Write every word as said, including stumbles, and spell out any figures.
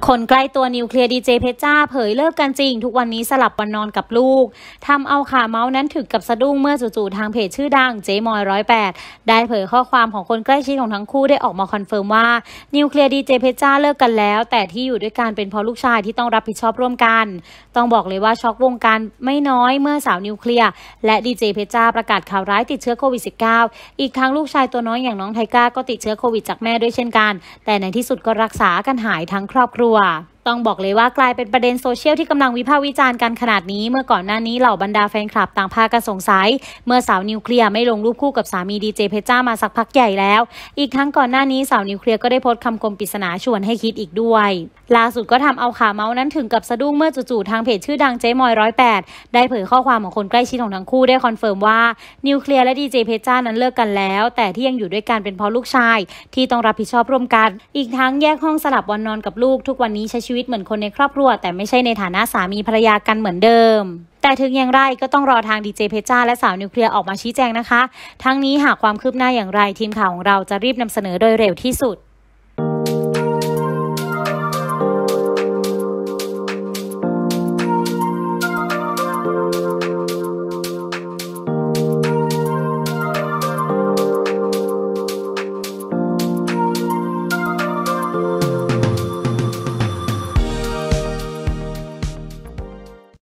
คนใกล้ตัวนิวเคลียร์ดีเจเพชรจ้าเผยเลิกกันจริงทุกวันนี้สลับวันนอนกับลูกทำเอาข่าวเมาส์นั้นถึงกับสะดุ้งเมื่อจู่ๆทางเพจชื่อดังเจ๊มอยร้อยแปดได้เผยข้อความของคนใกล้ชิดของทั้งคู่ได้ออกมาคอนเฟิร์มว่านิวเคลียร์ดีเจเพชรจ้าเลิกกันแล้วแต่ที่อยู่ด้วยกันเป็นเพราะลูกชายที่ต้องรับผิดชอบร่วมกันต้องบอกเลยว่าช็อกวงการไม่น้อยเมื่อสาวนิวเคลียร์และดีเจเพชรจ้าประกาศข่าวร้ายติดเชื้อโควิด สิบเก้า อีกทั้งลูกชายตัวน้อยอย่างน้องไทก้าก็ติดเชื้อโควิดจากแม่ด้วยเช่นกันแต่ในที่สุดก็รักษากันหายทั้งครอบครัวต้องบอกเลยว่ากลายเป็นประเด็นโซเชียลที่กำลังวิพากษ์วิจารณ์กันขนาดนี้เมื่อก่อนหน้านี้เหล่าบรรดาแฟนคลับต่างพากันสงสัยเมื่อสาวนิวเคลียร์ไม่ลงรูปคู่กับสามีดีเจเพชรจ้ามาสักพักใหญ่แล้วอีกทั้งก่อนหน้านี้สาวนิวเคลียร์ก็ได้โพสต์คำคมปริศนาชวนให้คิดอีกด้วยล่าสุดก็ทำเอาข่าวเมาส์นั้นถึงกับสะดุ้งเมื่อจู่ๆทางเพจชื่อดังเจ๊มอยร้อยแปดได้เผยข้อความของคนใกล้ชิดของทั้งคู่ได้คอนเฟิร์มว่านิวเคลียร์และดีเจเพชรจ้านั้นเลิกกันแล้วแต่ที่ยังอยู่ด้วยกันเป็นเพราะลูกชายที่ต้องรับผิดชอบร่วมกันอีกทั้งแยกห้องสลับวันนอนกับลูกทุกวันนี้ใช้ชีวิตเหมือนคนในครอบครัวแต่ไม่ใช่ในฐานะสามีภรรยากันเหมือนเดิมแต่ถึงอย่างไรก็ต้องรอทางดีเจเพชรจ้าและสาวนิวเคลียร์ออกมาชี้แจงนะคะทั้งนี้หากความคืบหน้าอย่างไรทีมข่าวของเราจะรีบนำเสนอโดยเร็วที่สุด